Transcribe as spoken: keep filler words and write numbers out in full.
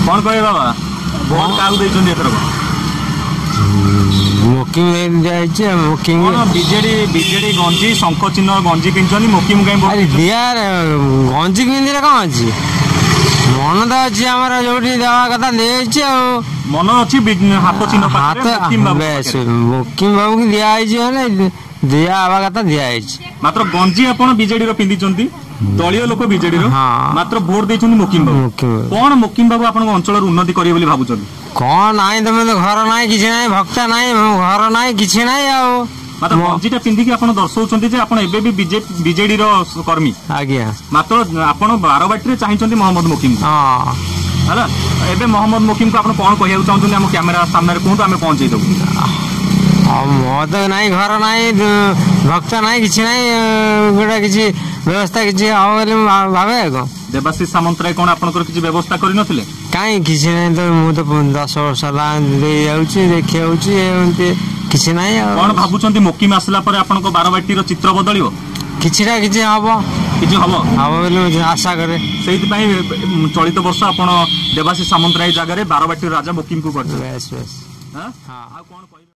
कौन कहे बाबा भोट काहू देइछन एथर मुकिम जाइए मुकिम बीजेडी बीजेडी गंजी शंख चिन्ह गंजी किंचनी मुकिम कहीं अरे दिया गंजी किंदी कौन अच्छी मन तो अच्छी आम जो देवा कथा दे मन अच्छी हाथ चिन्ह हाथ मुकिम बाबू की दिखाई दिया हवा कथा दिखाई मात्र गंजी आपण बीजेडी पिंधि दलीय लोक बीजेडी मात्र भोट देइछन मुकिम बाबू कौन मुकिम बाबू आपण अंचल उन्नति करिए बोली भाबुछन कौन नाई तुम तो घर ना कि भक्ता ना घर ना कि मात्र गंजीटा पिंधिकी आपण दर्शाउछन्ती जे आपण एबे भी बीजेडी रो कर्मी आज्ञा मात्र आपण बारबाटी रे चाहिछन्ती मोहम्मद मुकिम हां हला एबे मोहम्मद मुकिम को आपण कोन कहिया चाहछन्ती हम कैमरा सामने रे कोन हमें पहुंचै दबु मो तो नाई घर नाई भक्ता नाई कि गोटा कि व्यवस्था कि भावे देवाशीष सामंतराय कौन आपनकर किसी व्यवस्था करि नथिले काई किसी नहीं तो मु तो दस वर्ष दे जाउची देखि आउची एमते किसी नहीं कौन भाबुचंती मुकिम आसला पर आपन को बारबाटी रो चित्र बदलियो किछिटा किछि हबो किछि हबो हबो बोली आशा करे सेहित पई चलित वर्ष आपण देवाशीष सामंतराय जगह रे बारबाटी राजा मुकिम को करते बस बस हां हां आ कोन